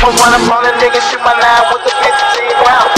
wanna phone a nigga, shoot my line with the 15 round.